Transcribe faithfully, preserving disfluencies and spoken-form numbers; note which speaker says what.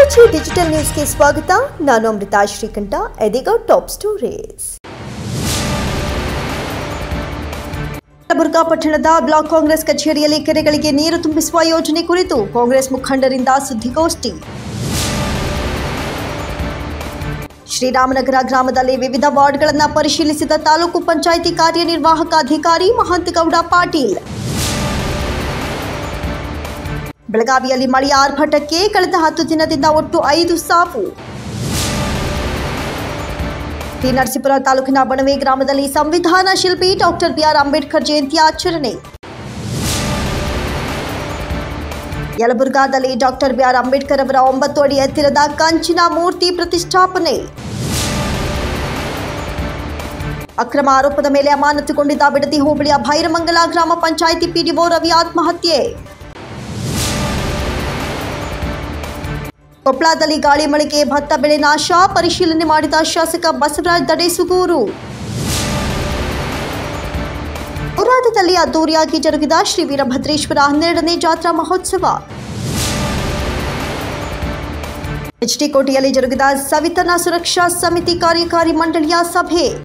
Speaker 1: ರಾಜಿ ಡಿಜಿಟಲ್ ನ್ಯೂಸ್ಗೆ ಸ್ವಾಗತ. ನಾನು ಅಮೃತಾ ಶ್ರೀಕಂಠ. ಇದೀಗ ಟಾಪ್ ಸ್ಟೋರೀಸ್. ಯಲಬುರ್ಗಾ ಪಟ್ಟಣದ ಬ್ಲಾಕ್ ಕಾಂಗ್ರೆಸ್ ಕಚೇರಿಯಲ್ಲಿ ಕೆರೆಗಳಿಗೆ ನೀರು ತುಂಬಿಸುವ ಯೋಜನೆ ಕುರಿತು ಕಾಂಗ್ರೆಸ್ ಮುಖಂಡರಿಂದ ಸುದ್ದಿಗೋಷ್ಠಿ. ಶ್ರೀರಾಮನಗರ ಗ್ರಾಮದಲ್ಲಿ ವಿವಿಧ ವಾರ್ಡ್ಗಳನ್ನು ಪರಿಶೀಲಿಸಿದ ತಾಲೂಕು ಪಂಚಾಯಿತಿ ಕಾರ್ಯನಿರ್ವಾಹಕ ಅಧಿಕಾರಿ ಮಹಂತಗೌಡ ಪಾಟೀಲ್. ಬೆಳಗಾವಿಯಲ್ಲಿ ಮಳೆಯ ಆರ್ಭಟಕ್ಕೆ ಕಳೆದ ಹತ್ತು ದಿನದಿಂದ ಒಟ್ಟು ಐದು ಸಾವು. ಟಿ ನರಸೀಪುರ ತಾಲೂಕಿನ ಬಣವೆ ಗ್ರಾಮದಲ್ಲಿ ಸಂವಿಧಾನ ಶಿಲ್ಪಿ doctor B R Ambedkar Jayanti ಆಚರಣೆ. ಯಲಬುರ್ಗಾದಲ್ಲಿ ಡಾಕ್ಟರ್ ಬಿ ಆರ್ ಅಂಬೇಡ್ಕರ್ ಅವರ ಒಂಬತ್ತು ಅಡಿ ಎತ್ತರದ ಕಂಚಿನ ಮೂರ್ತಿ ಪ್ರತಿಷ್ಠಾಪನೆ. ಅಕ್ರಮ ಆರೋಪದ ಮೇಲೆ ಅಮಾನತುಗೊಂಡಿದ್ದ ಬಿಡದಿ ಹೋಬಳಿಯ ಭೈರಮಂಗಲ ಗ್ರಾಮ ಪಂಚಾಯಿತಿ ಪಿಡಿಒ ರವಿ ಆತ್ಮಹತ್ಯೆ. ಕೊಪ್ಪಳದಲ್ಲಿ ಗಾಳಿ ಮಳೆಗೆ ಭತ್ತ ಬೆಳೆ ನಾಶ, ಪರಿಶೀಲನೆ ಮಾಡಿದ ಶಾಸಕ ಬಸವರಾಜ ದಡೇಸುಗೂರು. ಔರಾದದಲ್ಲಿ ಅದ್ದೂರಿಯಾಗಿ ಜರುಗಿದ ಶ್ರೀ ವೀರಭದ್ರೇಶ್ವರ ಹನ್ನೆರಡನೇ ಜಾತ್ರಾ ಮಹೋತ್ಸವ. ಎಚ್ ಡಿ ಕೋಟೆಯಲ್ಲಿ ಜರುಗಿದ ಸವಿತನ ಸುರಕ್ಷಾ ಸಮಿತಿ ಕಾರ್ಯಕಾರಿ ಮಂಡಳಿಯ ಸಭೆ.